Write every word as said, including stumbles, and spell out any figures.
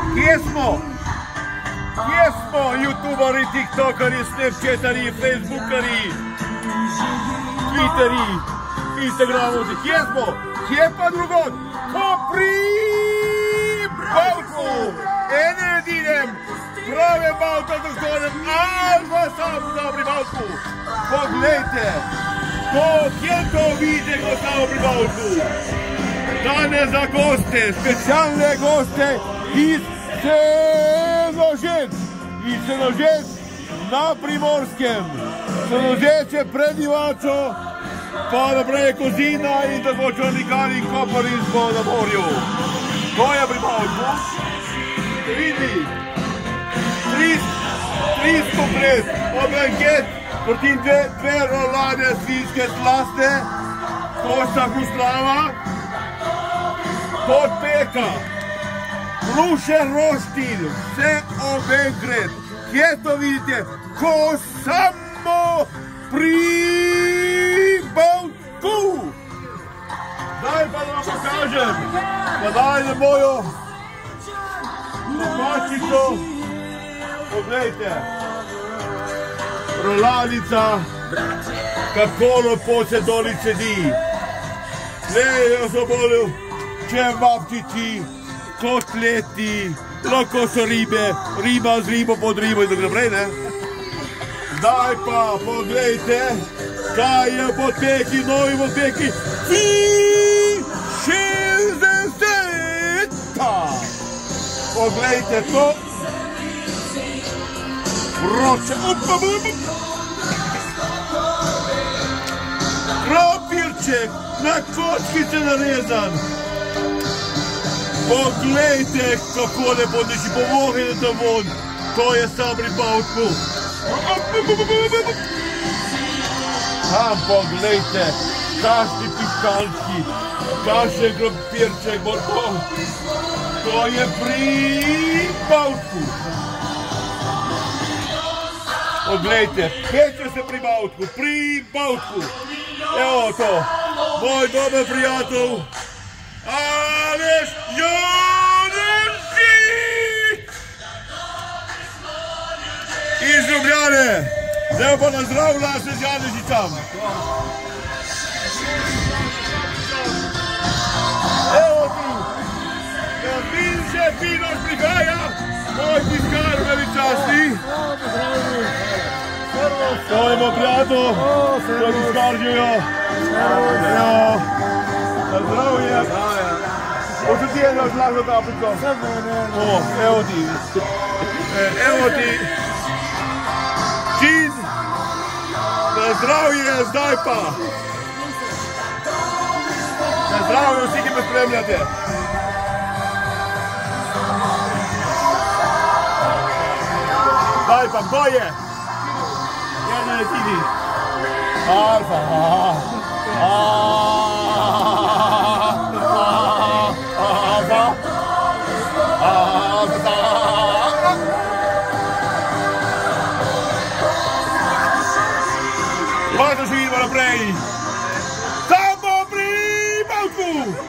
Kje smo? Kje smo? Youtuberi, tiktokeri, snapchateri, facebookeri, twitteri, instagramovci. Kje smo? Kje pa drugod? Ko pri Bavku! Ene jedinem pravem Bavka da zgorem, alfa sam samo pri Bavku. Poglejte, to, kje to vidite ko samo pri Bavku? Danes za goste, specijalne goste iz Senožec. Iz Senožec na Primorskem. Senožec je pred Ivačo, pa naprej je Kozina in tako Črnikani in Koparin smo na morju. To je pri Bavku. Vidi, tristo pred, obranket, proti dve, dve rolane svinjske slaste, košta huslava, podpeka, ruše roštilj, vse obenkrat. Kje to vidite? Ko samo pri Bavku. Zdaj pa da vam pokažem, da daj na mojo domačico. Poglejte, rolanica, kako lepo se doli sedi. Glej, jaz sem bolil čevapčiči, kotleti, lahko so ribe, riba z ribo pod ribo in tako naprej, ne? Zdaj pa poglejte, kaj je podpeki, novi podpeki, šestdeseta. Poglejte to. Vroče, upa, upa. Krompirček, na kočkice narezan. Poglejte, kako lepo diši, pomohajte to von. To je sam pri Bavku. Tam poglejte, kakšni piškalčki, kakšen krompirček bo to. To je pri Bavku. Poglejte, peče se pri Bavku, pri Bavku. Evo to, moj dober prijatelj, Aleš Janežič! Iz Ljubljane. Zdaj pa nazdravlja se z Janežičem. Evo tu, Jasmin še Pinoš prihaja, moj tiskar veličastni. To je moj prijatelj, to je tiskar živijo. Zdravje. Oče ti je naš lahko kapljico. Evo ti. Evo ti. Čin. Na zdravje, zdaj pa. Na zdravje vsi, ki me spremljate. Zdaj pa, kdo je? Jedna je ti. Alfa. Pa da se vidimo naprej.